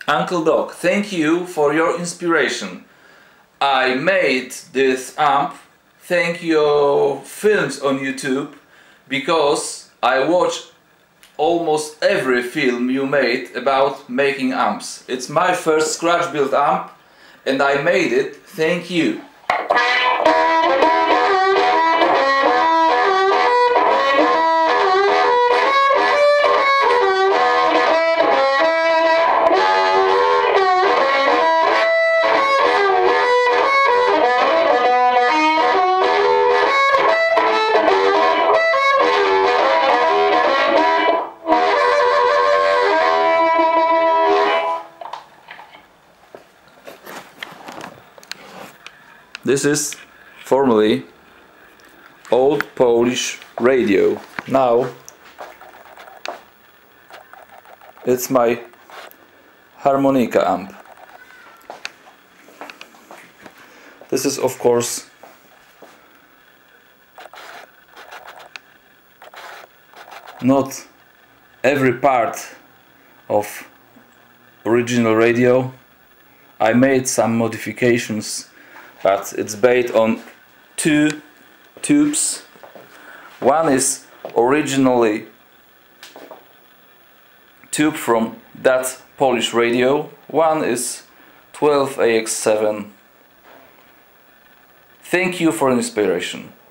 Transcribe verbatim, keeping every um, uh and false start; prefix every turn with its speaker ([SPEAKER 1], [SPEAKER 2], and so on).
[SPEAKER 1] Uncle Doc, thank you for your inspiration. I made this amp thank your films on YouTube because I watch almost every film you made about making amps. It's my first scratch built amp and I made it thank you. This is formerly Old Polish Radio. Now it's my harmonica amp. This is of course not every part of original radio. I made some modifications, but it's based on two tubes. One is originally tube from that Polish radio. One is twelve A X seven. Thank you for inspiration.